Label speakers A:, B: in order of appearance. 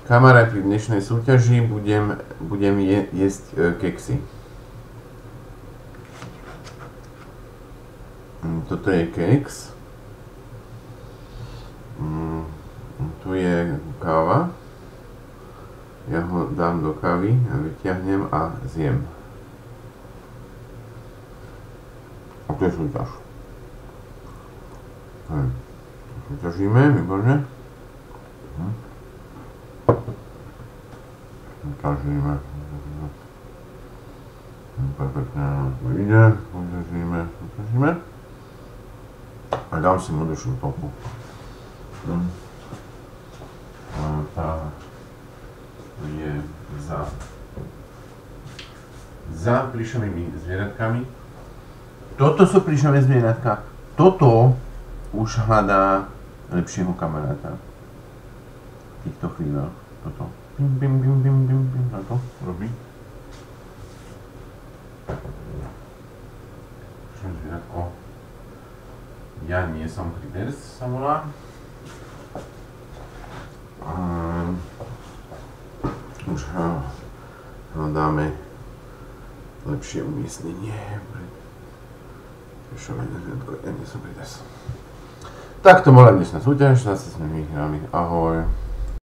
A: Kamarád, pri dnešnej súťaži budem jesť keksy. Toto je keks. Tu je káva. Ja ho dám do kávy a vyťahnem a zjem. A to je súťaž. Súťažíme, výborne. Súťažíme. Perfektne to ide. Súťažíme. A dám si modršiu topu. Tá je za plyšovými zvieratkami. Toto sú plyšové zvieratka. Toto už hľadá lepšieho kamaráta. V týchto chvíľach. Toto. Bim, bim, bim, bim, bim, bim. Toto robí. Plyšové zvieratko. Ja nie som Kribers, sa volá. Už hľadáme lepšie umiestnenie. Ja nie som Kribers. Tak to bola dnešná súťaž, zase sme vyhrali. Ahoj.